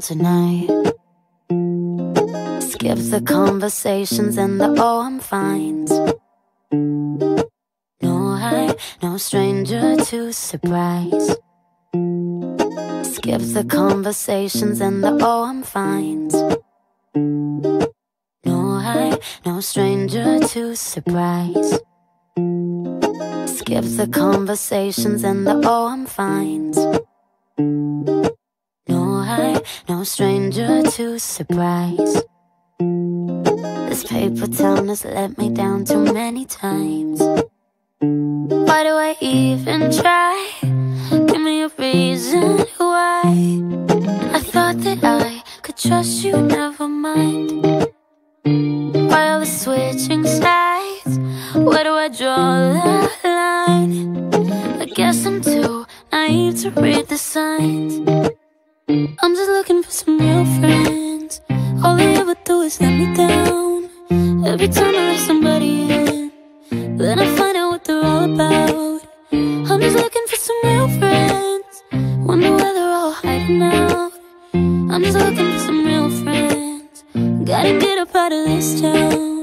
tonight. Skip the conversations and the oh I'm fines. No stranger to surprise. Skip the conversations and the oh I'm fines. No stranger to surprise. Skip the conversations and the oh I'm fines. No stranger to surprise. This paper town has let me down too many times. Why do I even try? Give me a reason why. I thought that I could trust you, never mind. Why all the switching sides? Where do I draw the line? I guess I'm too naive to read the signs. I'm just looking for some real friends. All they ever do is let me down. Every time I let somebody in, then I find out what they're all about. I'm just looking for some real friends. Wonder where they're all hiding out. I'm just looking for some real friends. Gotta get up out of this town.